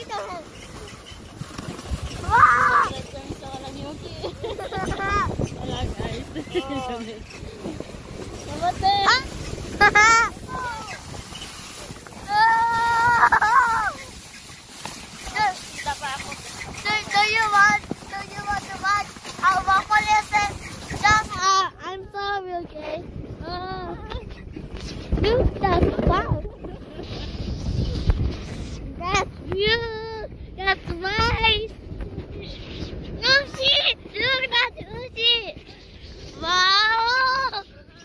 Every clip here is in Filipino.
Wow! Wala guys. Do you want to watch how Waffle listen? Just I'm sorry, okay? Look, that's wow. That's you. That's right. Uchi! Look, that's Uchi. Wow.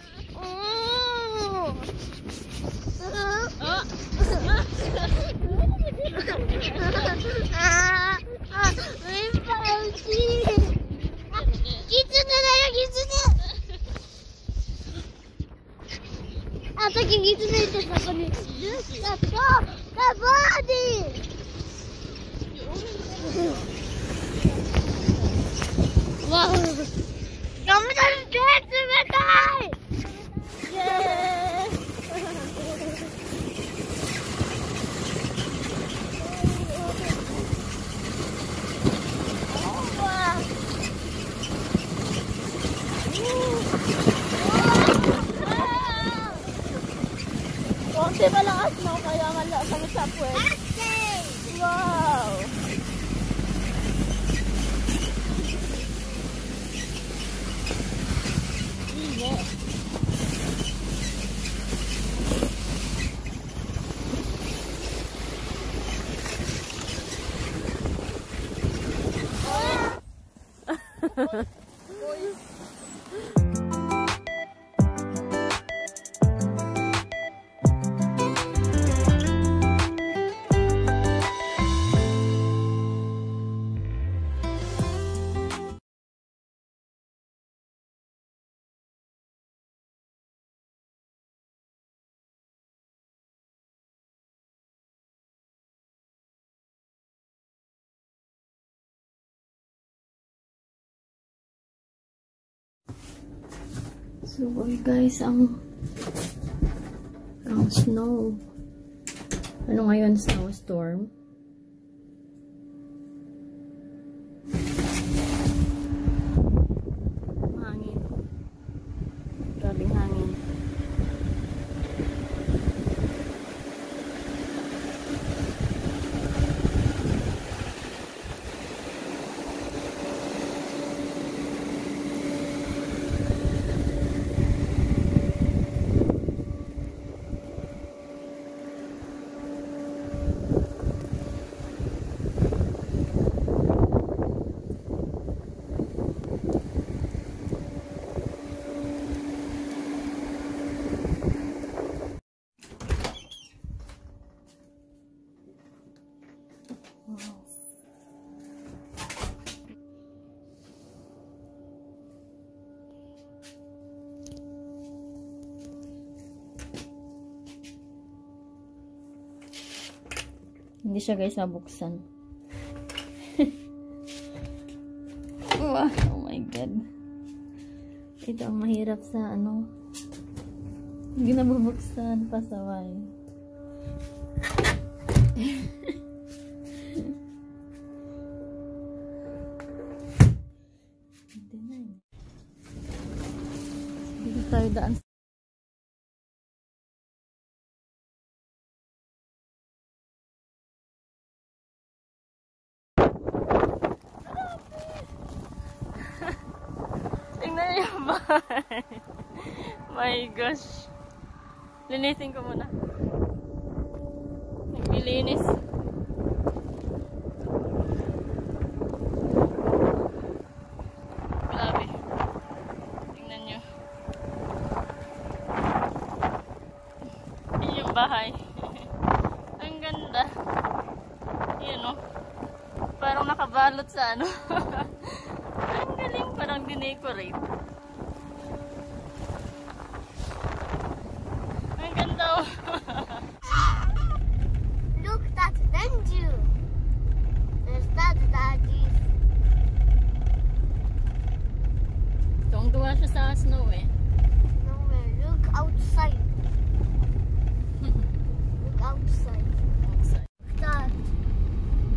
Oh. Let's go! The body! Wow! Kamu dari dead sebentar! Yeah! Konti malakas mo, kaya malakas ang sapwet. Wow! Yeah. So guys, ang snow. Ano ngayon? Snowstorm. Hangin. Grabing hangin. Hindi siya guys mabuksan. Wow, oh my god. Ito ang mahirap sa ano. Hindi na mabuksan, pasaway. Dito tayo daan. Tingnan niyo ba? My gosh. Linisin ko muna. Naglilinis. Grabe. Tingnan niyo. Yan yung bahay. Ang ganda. Yan o. Parang nakabalot sa ano. Ang galing, parang dinecorate. Ang ganda oh. Look, that's Benju. There's daddy's. Tuwang-tuwa siya sa snow eh. Nowhere. Look outside. Look outside. Outside. That.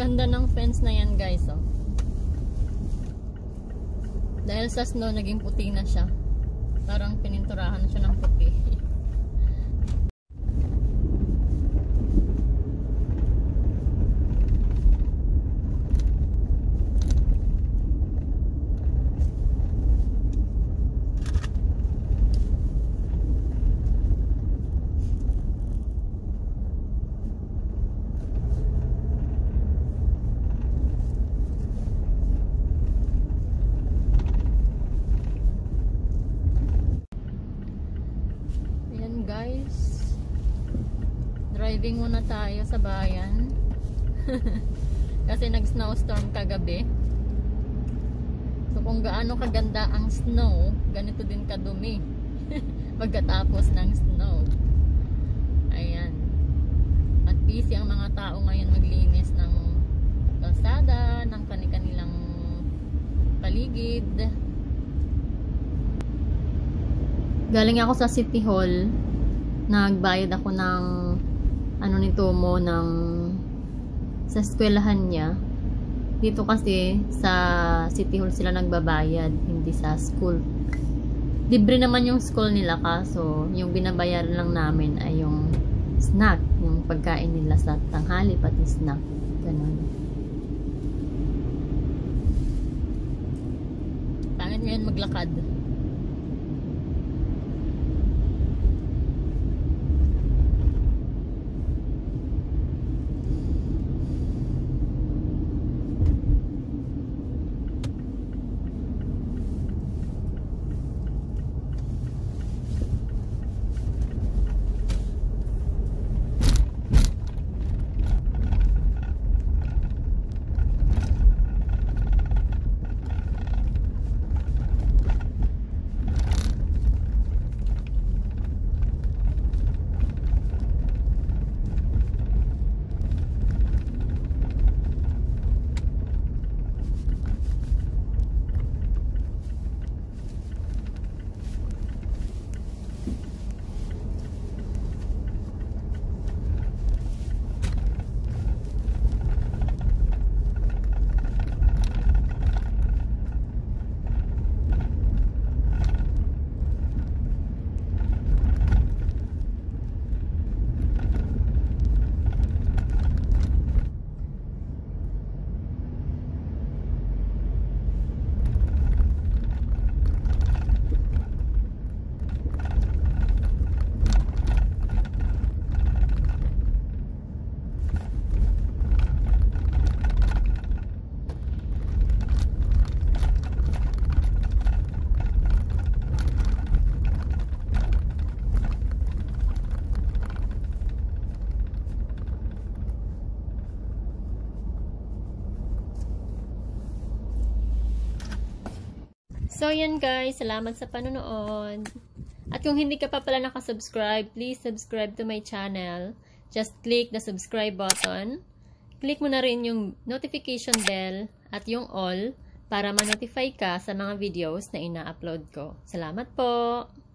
ganda ng fence na yan, guys, oh. Dahil sa snow, naging puti na siya. Parang pininturahan na siya ng puti. Guys, driving muna tayo sa bayan kasi nag snowstorm kagabi. So kung gaano kaganda ang snow, ganito din kadumi pagkatapos ng snow. Ayan, at busy ang mga tao ngayon maglinis ng kalsada, ng kanilang paligid. Galing ako sa City Hall, nagbayad ako ng ano nito mo ng sa eskwelahan niya. Dito kasi sa City Hall sila nagbabayad, hindi sa school. Libre naman yung school nila, kaso yung binabayaran lang namin ay yung snack, yung pagkain nila sa tanghali pati snack, ganun. Pangit ngayon maglakad. So, yan guys. Salamat sa panonood. At kung hindi ka pa pala nakasubscribe, please subscribe to my channel. Just click the subscribe button. Click mo na rin yung notification bell at yung all para ma-notify ka sa mga videos na ina-upload ko. Salamat po!